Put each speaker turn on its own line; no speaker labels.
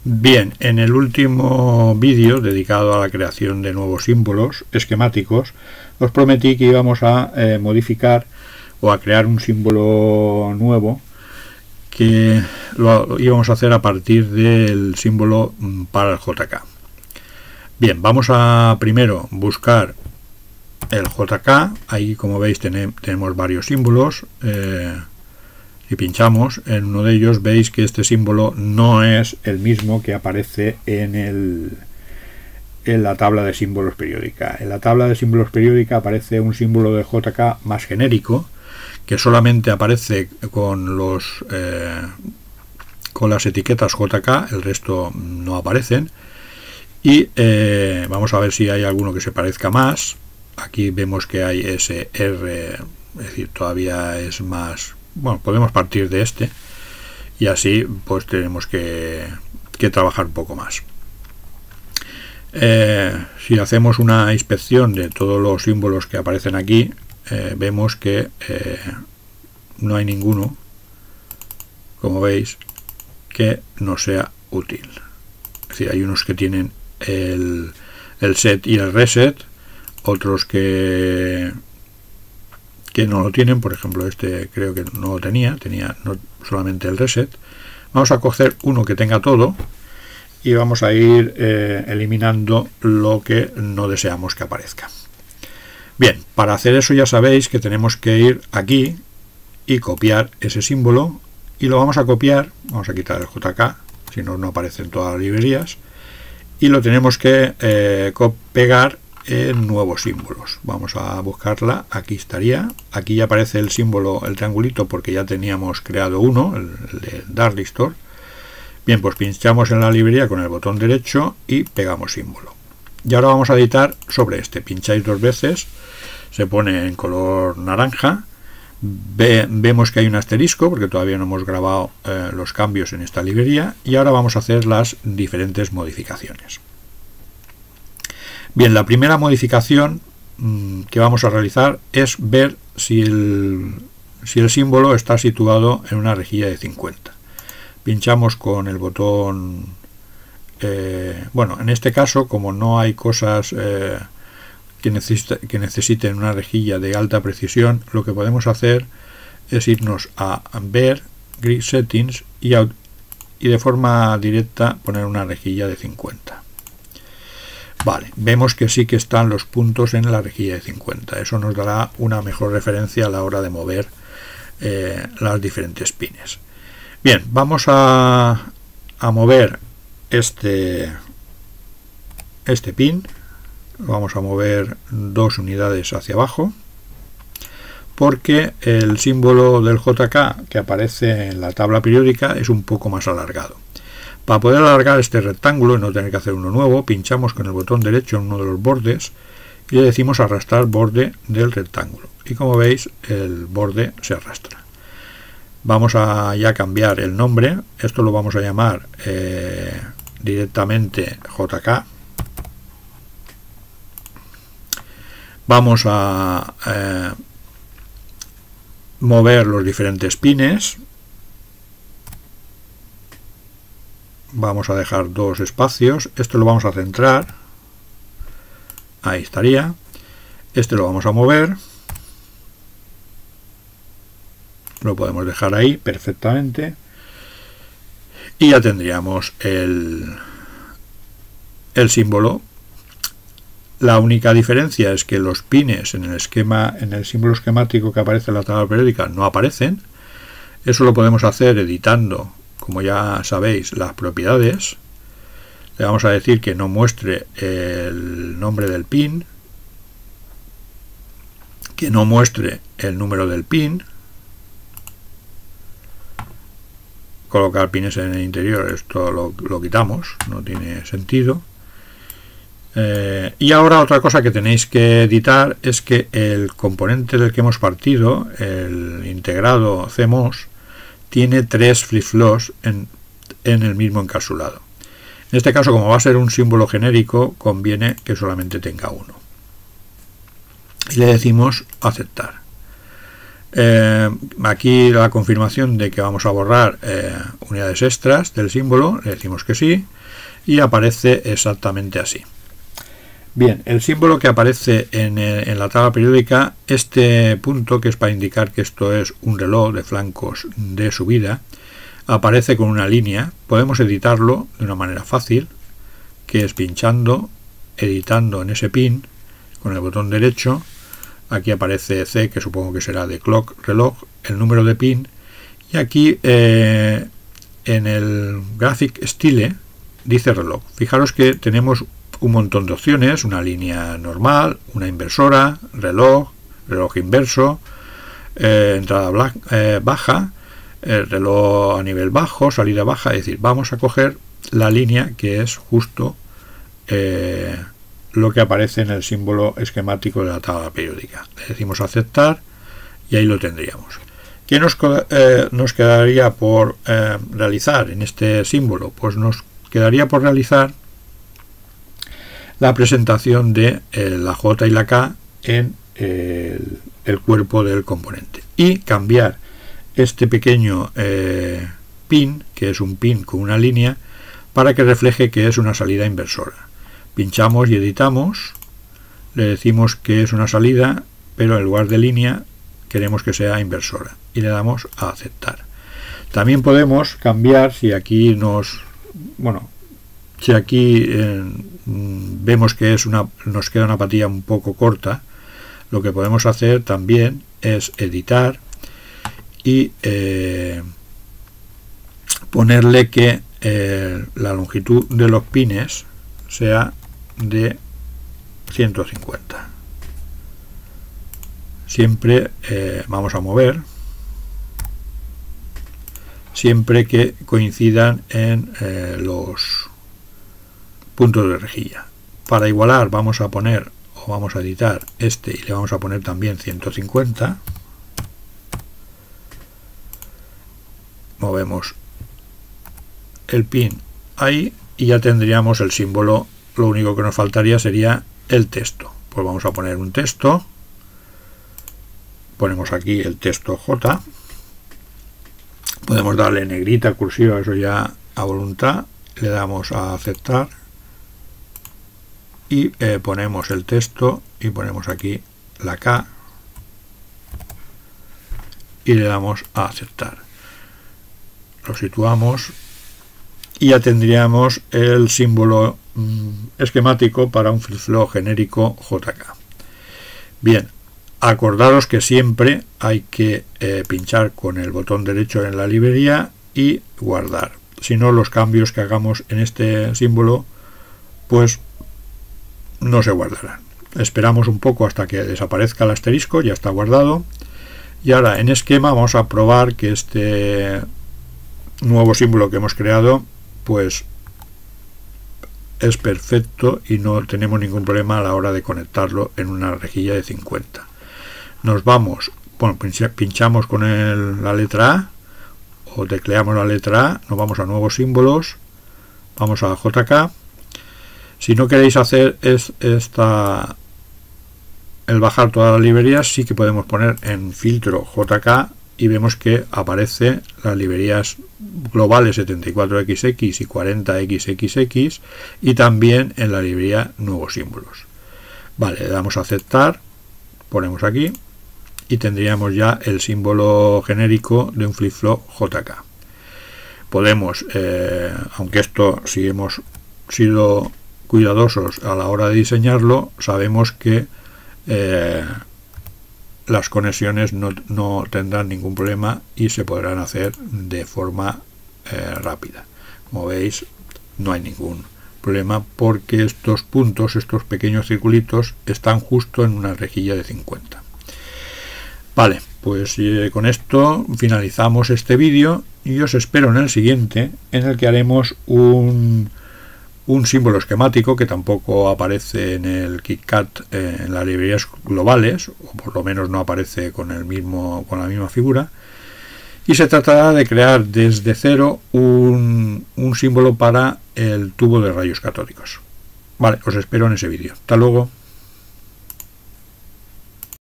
Bien, en el último vídeo dedicado a la creación de nuevos símbolos esquemáticos, os prometí que íbamos a modificar o a crear un símbolo nuevo que lo íbamos a hacer a partir del símbolo para el JK. Bien, vamos a primero buscar el JK. Ahí, como veis, tenemos varios símbolos. Si pinchamos en uno de ellos, veis que este símbolo no es el mismo que aparece en la tabla de símbolos periódica. En la tabla de símbolos periódica aparece un símbolo de JK más genérico, que solamente aparece con las etiquetas JK, el resto no aparecen. Y vamos a ver si hay alguno que se parezca más. Aquí vemos que hay SR, es decir, todavía es más. Bueno, podemos partir de este y así pues tenemos que trabajar un poco más. Si hacemos una inspección de todos los símbolos que aparecen aquí, vemos que no hay ninguno, como veis, que no sea útil. Es decir, hay unos que tienen el set y el reset, otros que no lo tienen. Por ejemplo, este creo que no lo tenía solamente el reset. Vamos a coger uno que tenga todo y vamos a ir eliminando lo que no deseamos que aparezca. Bien, para hacer eso ya sabéis que tenemos que ir aquí y copiar ese símbolo, y lo vamos a copiar. Vamos a quitar el JK, si no, no aparece en todas las librerías, y lo tenemos que pegar en nuevos símbolos. Vamos a buscarla. Aquí estaría. Aquí ya aparece el símbolo, el triangulito, porque ya teníamos creado uno, el de Darklistor. Bien, pues pinchamos en la librería con el botón derecho y pegamos símbolo. Y ahora vamos a editar sobre este. Pincháis dos veces, se pone en color naranja. Vemos que hay un asterisco porque todavía no hemos grabado los cambios en esta librería, y ahora vamos a hacer las diferentes modificaciones. Bien, la primera modificación que vamos a realizar es ver si el símbolo está situado en una rejilla de 50. Pinchamos con el botón, bueno, en este caso, como no hay cosas que necesiten una rejilla de alta precisión, lo que podemos hacer es irnos a ver, Grid Settings, y de forma directa poner una rejilla de 50. Vale, vemos que sí que están los puntos en la rejilla de 50. Eso nos dará una mejor referencia a la hora de mover las diferentes pines. Bien, vamos a mover este pin. Vamos a mover 2 unidades hacia abajo, porque el símbolo del JK que aparece en la tabla periódica es un poco más alargado. Para poder alargar este rectángulo y no tener que hacer uno nuevo, pinchamos con el botón derecho en uno de los bordes y le decimos arrastrar borde del rectángulo. Y como veis, el borde se arrastra. Vamos a ya cambiar el nombre. Esto lo vamos a llamar directamente JK. Vamos a mover los diferentes pines. Vamos a dejar 2 espacios. Esto lo vamos a centrar. Ahí estaría. Este lo vamos a mover. Lo podemos dejar ahí perfectamente. Y ya tendríamos el símbolo. La única diferencia es que los pines en el símbolo esquemático que aparece en la tabla periódica no aparecen. Eso lo podemos hacer editando, como ya sabéis, las propiedades. Le vamos a decir que no muestre el nombre del pin, que no muestre el número del pin, colocar pines en el interior, esto lo quitamos, no tiene sentido. Y ahora otra cosa que tenéis que editar es que el componente del que hemos partido, el integrado CMOS, tiene 3 flip-flops en el mismo encapsulado. En este caso, como va a ser un símbolo genérico, conviene que solamente tenga uno. Y le decimos aceptar. Aquí la confirmación de que vamos a borrar unidades extras del símbolo, le decimos que sí, y aparece exactamente así. Bien, el símbolo que aparece en la tabla periódica, este punto, que es para indicar que esto es un reloj de flancos de subida, aparece con una línea. Podemos editarlo de una manera fácil, que es pinchando, editando en ese pin con el botón derecho. Aquí aparece C, que supongo que será de clock, reloj, el número de pin, y aquí en el graphic style dice reloj. Fijaros que tenemos un montón de opciones: una línea normal, una inversora, reloj, reloj inverso, entrada baja, reloj a nivel bajo, salida baja. Es decir, vamos a coger la línea que es justo lo que aparece en el símbolo esquemático de la tabla periódica. Le decimos aceptar y ahí lo tendríamos. ¿Qué nos quedaría por realizar en este símbolo? Pues nos quedaría por realizar la presentación de la J y la K en el cuerpo del componente, y cambiar este pequeño pin, que es un pin con una línea, para que refleje que es una salida inversora. Pinchamos y editamos, le decimos que es una salida, pero en lugar de línea queremos que sea inversora, y le damos a aceptar. También podemos cambiar, si aquí vemos que nos queda una patilla un poco corta, lo que podemos hacer también es editar y ponerle que la longitud de los pines sea de 150. Siempre vamos a mover, siempre que coincidan en los puntos de rejilla. Para igualar vamos a poner, o vamos a editar este, y le vamos a poner también 150. Movemos el pin ahí y ya tendríamos el símbolo. Lo único que nos faltaría sería el texto. Pues vamos a poner un texto, ponemos aquí el texto J, podemos darle negrita, cursiva, eso ya a voluntad, le damos a aceptar y ponemos el texto y ponemos aquí la K y le damos a aceptar. Lo situamos y ya tendríamos el símbolo esquemático para un flip-flop genérico JK. Bien, acordaros que siempre hay que pinchar con el botón derecho en la librería y guardar. Si no, los cambios que hagamos en este símbolo pues no se guardarán. Esperamos un poco hasta que desaparezca el asterisco, ya está guardado. Y ahora en esquema vamos a probar que este nuevo símbolo que hemos creado pues es perfecto y no tenemos ningún problema a la hora de conectarlo en una rejilla de 50. Nos vamos, pinchamos con la letra A o tecleamos la letra A, nos vamos a nuevos símbolos, vamos a JK. Si no queréis hacer el bajar todas las librerías, sí que podemos poner en filtro JK y vemos que aparece las librerías globales 74XX y 40XXX y también en la librería nuevos símbolos. Vale, le damos a aceptar, ponemos aquí y tendríamos ya el símbolo genérico de un flip-flop JK. Podemos, aunque esto, si hemos sido cuidadosos a la hora de diseñarlo, sabemos que las conexiones no tendrán ningún problema y se podrán hacer de forma rápida. Como veis, no hay ningún problema porque estos puntos, estos pequeños circulitos, están justo en una rejilla de 50. Vale, pues con esto finalizamos este vídeo y os espero en el siguiente, en el que haremos un símbolo esquemático que tampoco aparece en el KitKat en las librerías globales, o por lo menos no aparece con la misma figura, y se tratará de crear desde cero un símbolo para el tubo de rayos catódicos. Vale, os espero en ese vídeo. Hasta luego.